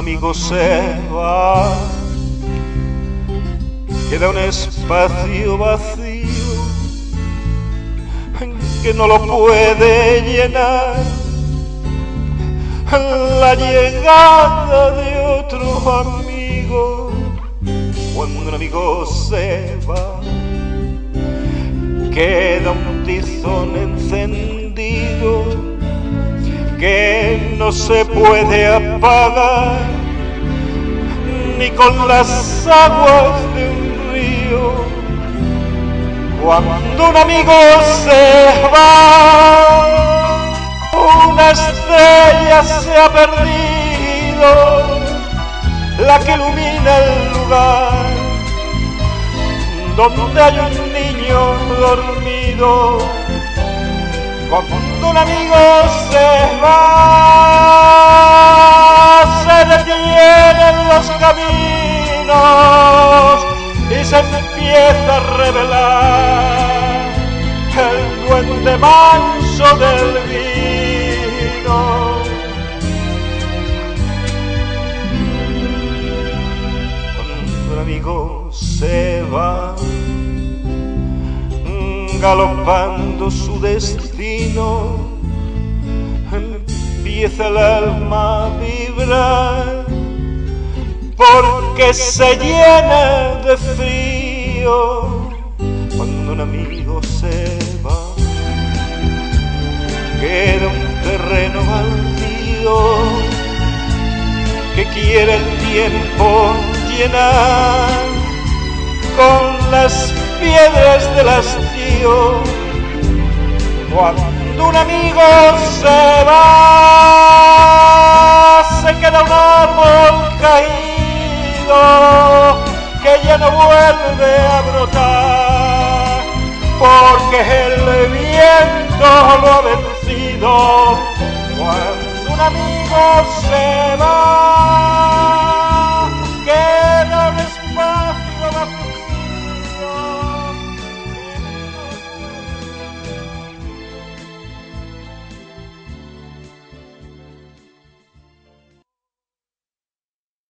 amigo se va, queda un espacio vacío que no lo puede llenar la llegada de otro amigo. Cuando un amigo se va, queda un tizón encendido que no se puede apagar ni con las aguas de un río. Cuando un amigo se va, una estrella se ha perdido, la que ilumina el lugar donde hay un niño dormido. Cuando un amigo se va, se detienen los caminos y se empieza a revelar el duende manso del vino. Cuando un amigo se va, galopando su destino, empieza el alma a vibrar, porque se llena de frío. Cuando un amigo se va, queda un terreno baldío que quiere el tiempo llenar con las piedras del hastío. Cuando un amigo se va, se queda un árbol caído que ya no vuelve a brotar, porque el viento lo ha vencido. Cuando un amigo se va,